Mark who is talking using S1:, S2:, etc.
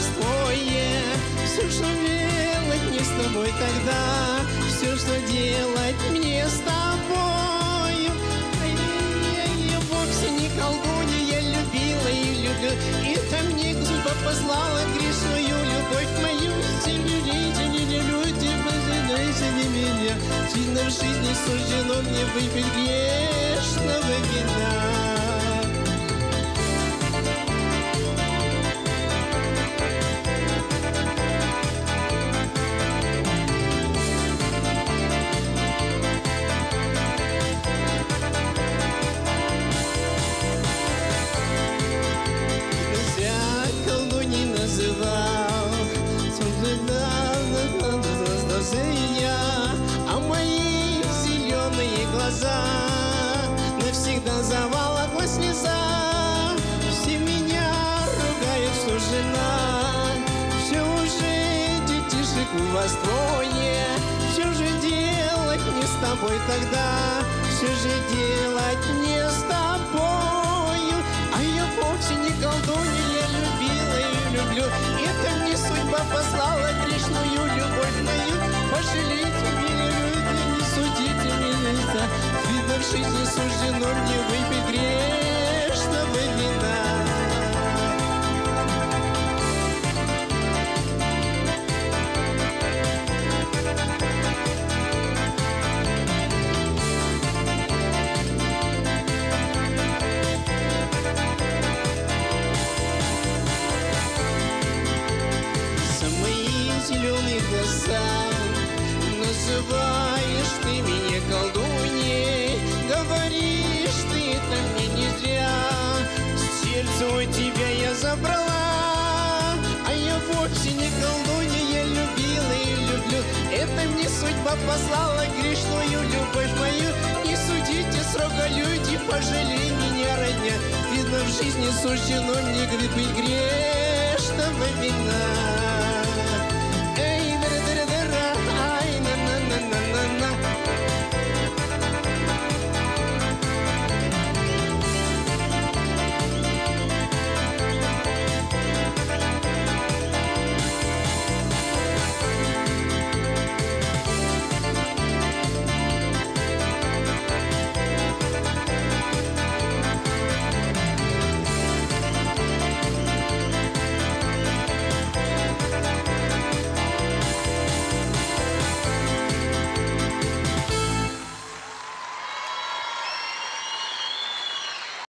S1: вас твое. Все, что делать мне с тобой тогда, все, что делать мне с тобою. Я вовсе не колдунья, я любила и люблю. Это мне судьба послала грешную любовь мою. Не люди, пожалейте не меня. Сильно в жизни суждено мне выпить грешного вина. А мои зеленые глаза навсегда заволокла слеза. Все меня ругают, что жена, все уже детишек у вас двое. Все же делать мне с тобой тогда, все же делать мне с тобою. А я вовсе не колдунья, я любила и люблю. Это мне судьба послала грешную любовь мою. Пожалейте меня, люди, не судите меня. Видно, в жизни суждено мне выпить грешного вина. За мои зеленые глаза называешь ты меня колдуньей, говоришь ты это мне не зря. Сердце у тебя я забрала, а я вовсе не колдунья, я любила и люблю. Это мне судьба послала грешную любовь мою. Не судите срока, люди, пожалей меня, родня. Видно, в жизни суждено мне выпить грешного вина.